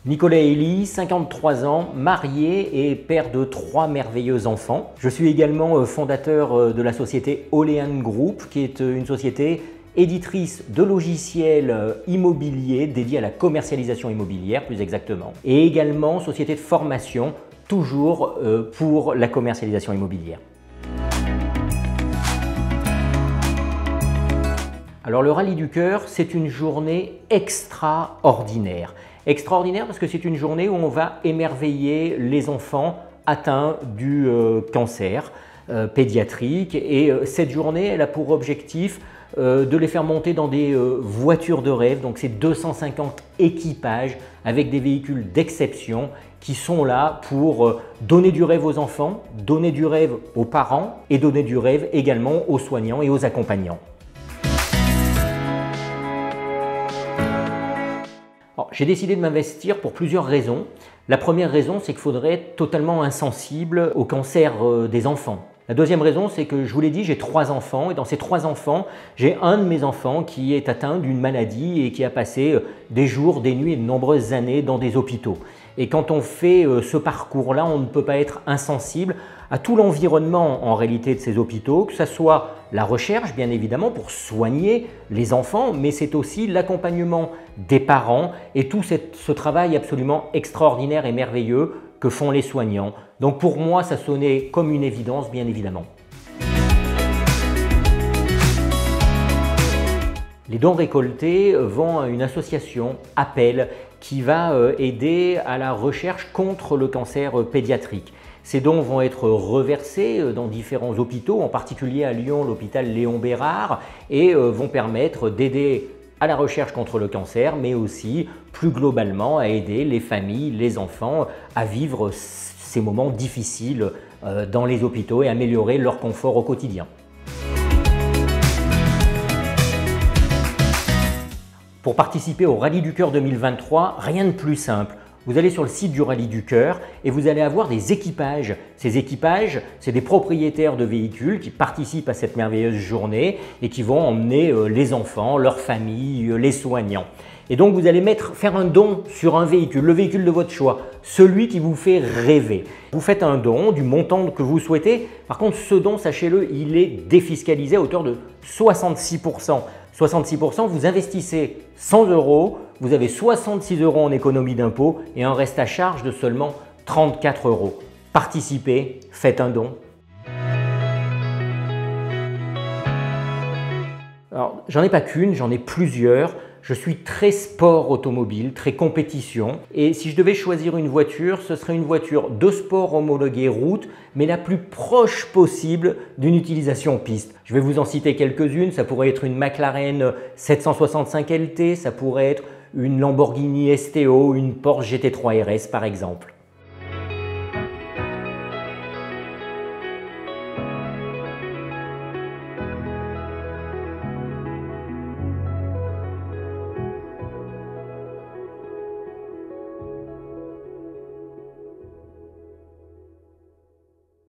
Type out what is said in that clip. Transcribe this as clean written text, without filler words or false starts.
Nicolas Elie, 53 ans, marié et père de 3 merveilleux enfants. Je suis également fondateur de la société Olean Group, qui est une société éditrice de logiciels immobiliers dédiés à la commercialisation immobilière plus exactement, et également société de formation toujours pour la commercialisation immobilière. Alors le Rallye du Cœur, c'est une journée extraordinaire. Extraordinaire parce que c'est une journée où on va émerveiller les enfants atteints du cancer pédiatrique, et cette journée elle a pour objectif de les faire monter dans des voitures de rêve. Donc c'est 250 équipages avec des véhicules d'exception qui sont là pour donner du rêve aux enfants, donner du rêve aux parents et donner du rêve également aux soignants et aux accompagnants. J'ai décidé de m'investir pour plusieurs raisons. La première raison, c'est qu'il faudrait être totalement insensible au cancer des enfants. La deuxième raison, c'est que je vous l'ai dit, j'ai 3 enfants, et dans ces 3 enfants, j'ai un de mes enfants qui est atteint d'une maladie et qui a passé des jours, des nuits et de nombreuses années dans des hôpitaux. Et quand on fait ce parcours-là, on ne peut pas être insensible à tout l'environnement en réalité de ces hôpitaux, que ce soit la recherche bien évidemment pour soigner les enfants, mais c'est aussi l'accompagnement des parents et tout ce travail absolument extraordinaire et merveilleux que font les soignants. Donc pour moi, ça sonnait comme une évidence, bien évidemment. Les dons récoltés vont à une association, Appel, qui va aider à la recherche contre le cancer pédiatrique. Ces dons vont être reversés dans différents hôpitaux, en particulier à Lyon, l'hôpital Léon Bérard, et vont permettre d'aider à la recherche contre le cancer, mais aussi plus globalement à aider les familles, les enfants à vivre ces moments difficiles dans les hôpitaux et améliorer leur confort au quotidien. Pour participer au Rallye du Cœur 2023, rien de plus simple. Vous allez sur le site du Rallye du Cœur et vous allez avoir des équipages. Ces équipages, c'est des propriétaires de véhicules qui participent à cette merveilleuse journée et qui vont emmener les enfants, leurs familles, les soignants. Et donc vous allez faire un don sur un véhicule, le véhicule de votre choix, celui qui vous fait rêver. Vous faites un don du montant que vous souhaitez. Par contre, ce don, sachez-le, il est défiscalisé à hauteur de 66%. 66%, vous investissez 100 €, vous avez 66 € en économie d'impôt et un reste à charge de seulement 34 €. Participez, faites un don. Alors, j'en ai pas qu'une, j'en ai plusieurs. Je suis très sport automobile, très compétition, et si je devais choisir une voiture, ce serait une voiture de sport homologuée route, mais la plus proche possible d'une utilisation piste. Je vais vous en citer quelques-unes. Ça pourrait être une McLaren 765 LT, ça pourrait être une Lamborghini STO, une Porsche GT3 RS par exemple.